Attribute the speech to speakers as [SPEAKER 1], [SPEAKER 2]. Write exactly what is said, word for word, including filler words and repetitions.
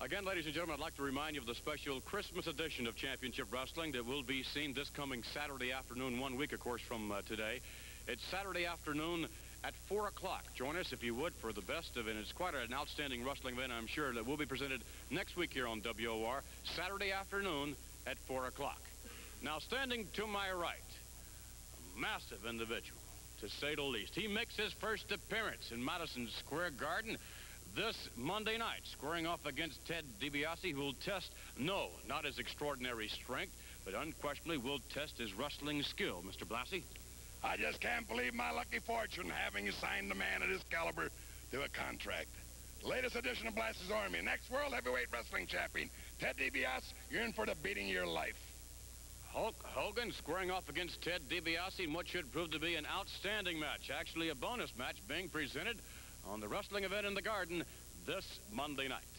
[SPEAKER 1] Again, ladies and gentlemen, I'd like to remind you of the special Christmas edition of Championship Wrestling that will be seen this coming Saturday afternoon, one week, of course, from uh, today. It's Saturday afternoon at four o'clock. Join us, if you would, for the best of it. It's quite an outstanding wrestling event, I'm sure, that will be presented next week here on W O R, Saturday afternoon at four o'clock. Now, standing to my right, a massive individual, to say the least. He makes his first appearance in Madison Square Garden this Monday night, squaring off against Ted DiBiase, who will test, no, not his extraordinary strength, but unquestionably will test his wrestling skill. Mister Blassie?
[SPEAKER 2] I just can't believe my lucky fortune having assigned a man of this caliber to a contract. The latest edition of Blassie's Army, next World Heavyweight Wrestling Champion, Ted DiBiase, you're in for the beating of your life.
[SPEAKER 1] Hulk Hogan squaring off against Ted DiBiase in what should prove to be an outstanding match, actually a bonus match being presented on the wrestling event in the Garden this Monday night.